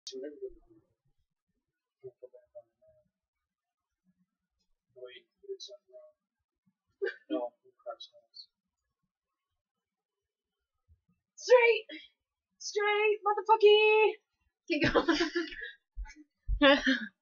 Wait, you did something wrong. No, who cracks holes? Straight, motherfucky. Keep going.